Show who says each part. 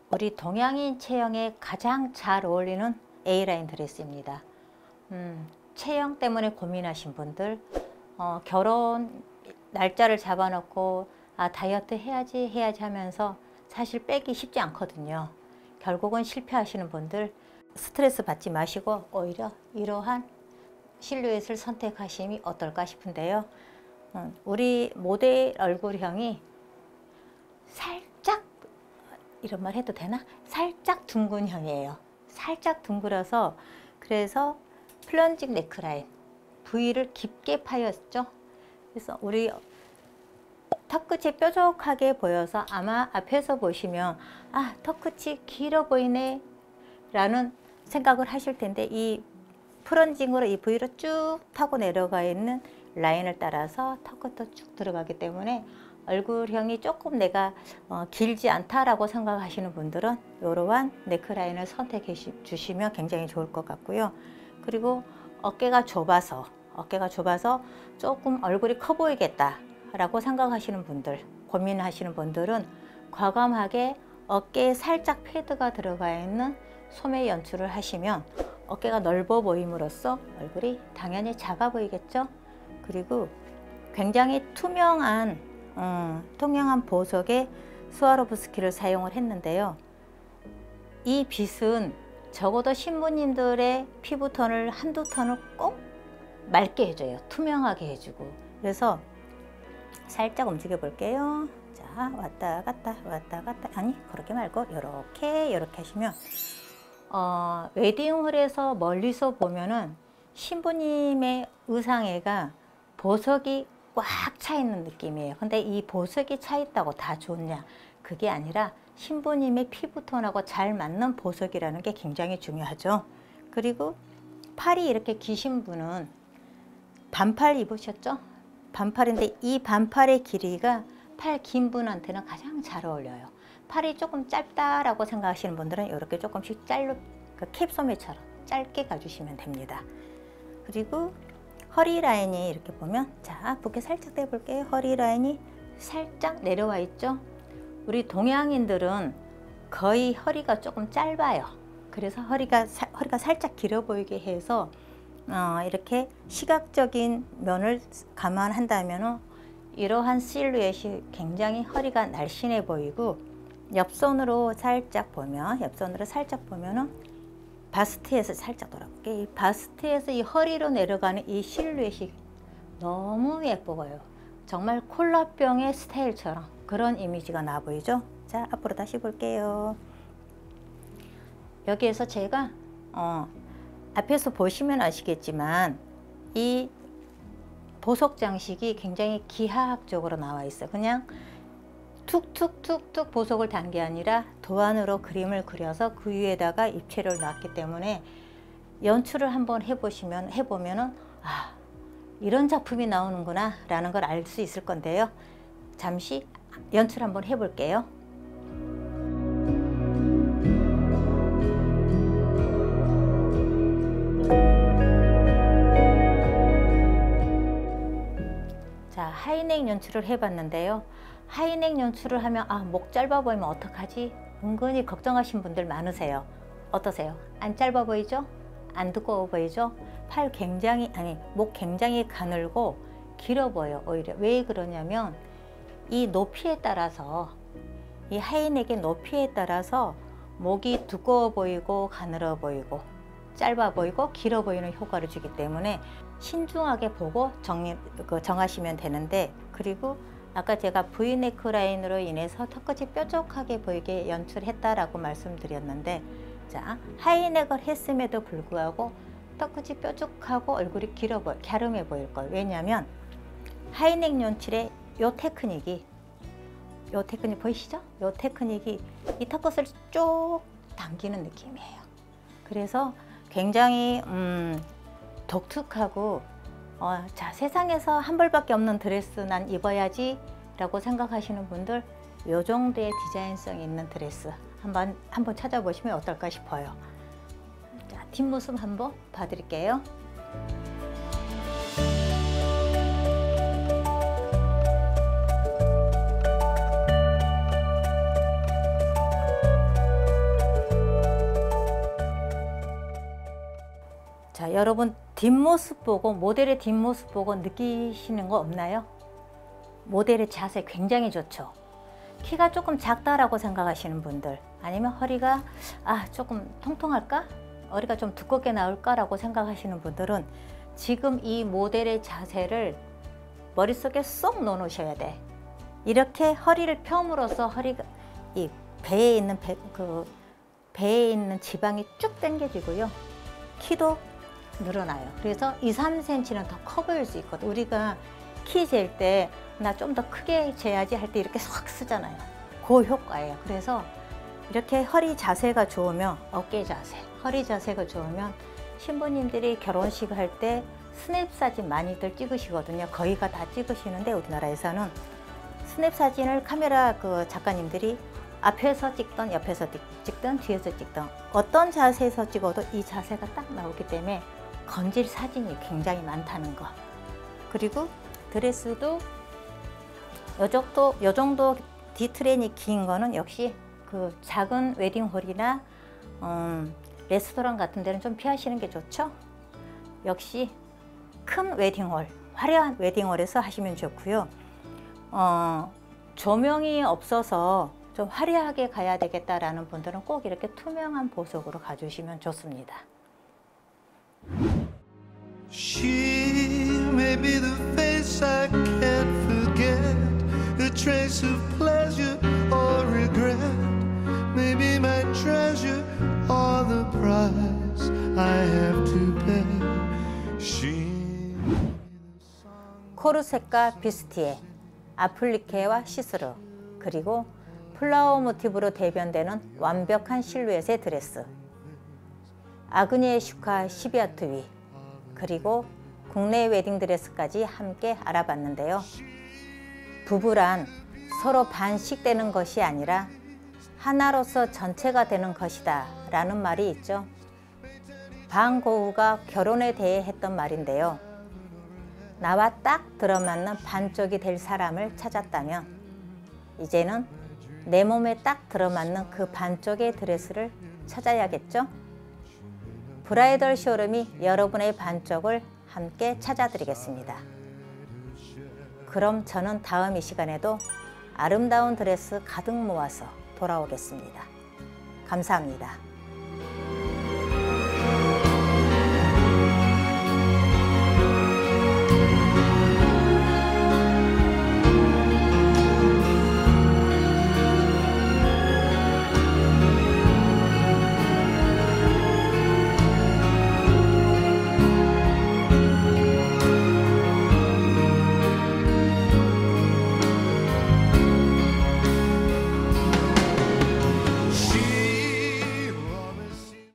Speaker 1: 우리 동양인 체형에 가장 잘 어울리는 A라인 드레스입니다. 체형 때문에 고민하신 분들, 결혼 날짜를 잡아놓고 다이어트 해야지 하면서 사실 빼기 쉽지 않거든요. 결국은 실패하시는 분들 스트레스 받지 마시고 오히려 이러한 실루엣을 선택하심이 어떨까 싶은데요. 우리 모델 얼굴형이 살짝, 이런 말 해도 되나? 살짝 둥근형이에요. 살짝 둥그려서, 그래서 플런징 네크라인, V를 깊게 파였죠. 그래서 우리 턱끝이 뾰족하게 보여서 아마 앞에서 보시면 턱끝이 길어 보이네 라는 생각을 하실 텐데, 이 플런징으로 이 V로 쭉 타고 내려가 있는 라인을 따라서 턱끝도 쭉 들어가기 때문에 얼굴형이 조금 내가 길지 않다라고 생각하시는 분들은 이러한 네크라인을 선택해 주시면 굉장히 좋을 것 같고요. 그리고 어깨가 좁아서 조금 얼굴이 커 보이겠다 라고 생각하시는 분들, 고민하시는 분들은 과감하게 어깨에 살짝 패드가 들어가 있는 소매 연출을 하시면 어깨가 넓어 보임으로써 얼굴이 당연히 작아 보이겠죠. 그리고 굉장히 투명한 보석의 스와로브스키를 사용을 했는데요. 이 빗은 적어도 신부님들의 피부톤을 한두 톤을 꼭 맑게 해줘요. 투명하게 해주고. 그래서 살짝 움직여 볼게요. 자, 왔다 갔다 아니 그렇게 말고 요렇게 하시면 웨딩홀에서 멀리서 보면은 신부님의 의상에가 보석이 꽉 차 있는 느낌이에요. 근데 이 보석이 차 있다고 다 좋냐? 그게 아니라 신부님의 피부톤하고 잘 맞는 보석이라는 게 굉장히 중요하죠. 그리고 팔이 이렇게 기신 분은 반팔 입으셨죠? 반팔인데 이 반팔의 길이가 팔 긴 분한테는 가장 잘 어울려요. 팔이 조금 짧다라고 생각하시는 분들은 이렇게 조금씩 캡소매처럼 짧게 가주시면 됩니다. 그리고 허리 라인이 이렇게 보면, 자, 붓게 살짝 떼볼게요. 허리 라인이 살짝 내려와 있죠. 우리 동양인들은 거의 허리가 조금 짧아요. 그래서 허리가 살짝 길어 보이게 해서 이렇게 시각적인 면을 감안한다면 이러한 실루엣이 굉장히 허리가 날씬해 보이고, 옆손으로 살짝 보면은 바스트에서 살짝 돌아볼게요. 이 바스트에서 이 허리로 내려가는 이 실루엣이 너무 예뻐요. 정말 콜라병의 스타일처럼 그런 이미지가 나 보이죠? 자, 앞으로 다시 볼게요. 여기에서 제가 앞에서 보시면 아시겠지만 이 보석 장식이 굉장히 기하학적으로 나와 있어요. 그냥 툭툭툭툭 보석을 단 게 아니라 도안으로 그림을 그려서 그 위에다가 입체를 놨기 때문에 연출을 한번 해보면은 이런 작품이 나오는구나 라는 걸 알 수 있을 건데요. 잠시 연출 한번 해볼게요. 자, 하이넥 연출을 해봤는데요. 하이넥 연출을 하면 목 짧아 보이면 어떡하지? 은근히 걱정하신 분들 많으세요. 어떠세요? 안 짧아 보이죠? 안 두꺼워 보이죠? 목 굉장히 가늘고 길어 보여요. 오히려 왜 그러냐면 이 높이에 따라서, 이 하이넥의 높이에 따라서 목이 두꺼워 보이고 가늘어 보이고 짧아 보이고 길어 보이는 효과를 주기 때문에 신중하게 보고 정하시면 되는데, 그리고 아까 제가 V네크 라인으로 인해서 턱끝이 뾰족하게 보이게 연출했다라고 말씀드렸는데, 자, 하이넥을 했음에도 불구하고 턱끝이 뾰족하고 얼굴이 갸름해 보일 거예요. 왜냐하면 하이넥 연출의 요 테크닉이 보이시죠? 요 테크닉이 이 턱끝을 쭉 당기는 느낌이에요. 그래서 굉장히 독특하고 자, 세상에서 한 벌밖에 없는 드레스 난 입어야지 라고 생각하시는 분들, 요 정도의 디자인성 있는 드레스 한번 찾아보시면 어떨까 싶어요. 자, 뒷모습 한번 봐드릴게요. 여러분 뒷모습 보고, 모델의 뒷모습 보고 느끼시는 거 없나요? 모델의 자세 굉장히 좋죠. 키가 조금 작다라고 생각하시는 분들, 아니면 허리가 조금 통통할까? 허리가 좀 두껍게 나올까라고 생각하시는 분들은 지금 이 모델의 자세를 머릿속에 쏙 넣어놓으셔야 돼. 이렇게 허리를 펴므로써 허리가 이 배에 있는 지방이 쭉 당겨지고요. 키도 늘어나요. 그래서 2, 3cm는 더 커 보일 수 있거든. 우리가 키 잴 때 나 좀 더 크게 재야지 할 때 이렇게 확 쓰잖아요. 그 효과예요. 그래서 이렇게 허리 자세가 좋으면, 어깨 자세, 허리 자세가 좋으면 신부님들이 결혼식 할 때 스냅 사진 많이들 찍으시거든요. 거의가 다 찍으시는데, 우리나라에서는 스냅 사진을 카메라 작가님들이 앞에서 찍던, 옆에서 찍던, 뒤에서 찍던 어떤 자세에서 찍어도 이 자세가 딱 나오기 때문에 건질 사진이 굉장히 많다는 거. 그리고 드레스도 요 정도 디트렌이 긴 거는 역시 그 작은 웨딩홀이나 레스토랑 같은 데는 좀 피하시는 게 좋죠. 역시 큰 웨딩홀, 화려한 웨딩홀에서 하시면 좋고요. 조명이 없어서 좀 화려하게 가야 되겠다라는 분들은 꼭 이렇게 투명한 보석으로 가주시면 좋습니다.
Speaker 2: She may be the face I can't forget, a trace of pleasure or regret, maybe my treasure or the price I have to pay. She...
Speaker 1: 코르셋과 비스티에, 아플리케와 시스루, 그리고 플라워 모티브로 대변되는 완벽한 실루엣의 드레스, 아그니에 슈카 시비아트 위, 그리고 국내 웨딩 드레스까지 함께 알아봤는데요. 부부란 서로 반씩 되는 것이 아니라 하나로서 전체가 되는 것이다 라는 말이 있죠. 반 고흐가 결혼에 대해 했던 말인데요. 나와 딱 들어맞는 반쪽이 될 사람을 찾았다면 이제는 내 몸에 딱 들어맞는 그 반쪽의 드레스를 찾아야겠죠? 브라이덜 쇼룸이 여러분의 반쪽을 함께 찾아드리겠습니다. 그럼 저는 다음 이 시간에도 아름다운 드레스 가득 모아서 돌아오겠습니다. 감사합니다.